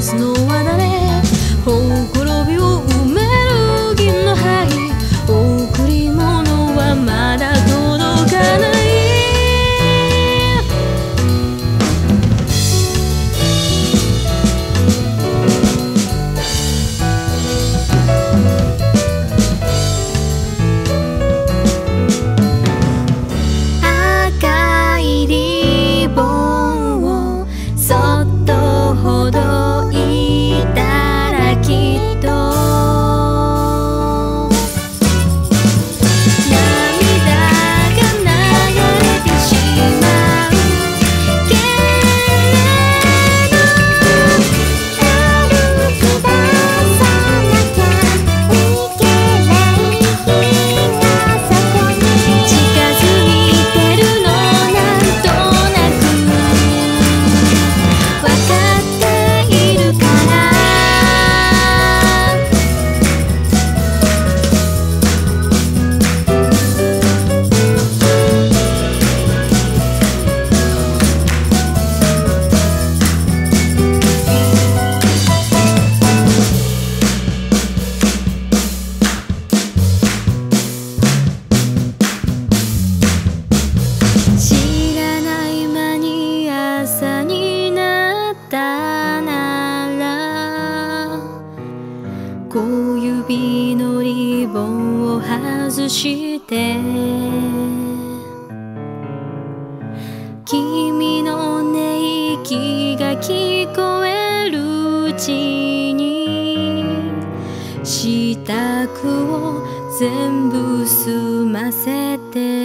すのは誰？ほころびを埋める銀の灰、贈り物はまだ届かない。赤いリボンをそっとほどいたらきっと涙が流れてしまうけれど、歩き出さなきゃいけない日がそこに近づいてるの、なんとなくわかっているから。知らない間に朝になったなら、小指のリボンを外して君の寝息が聞こえるうちに支度を全部済ませて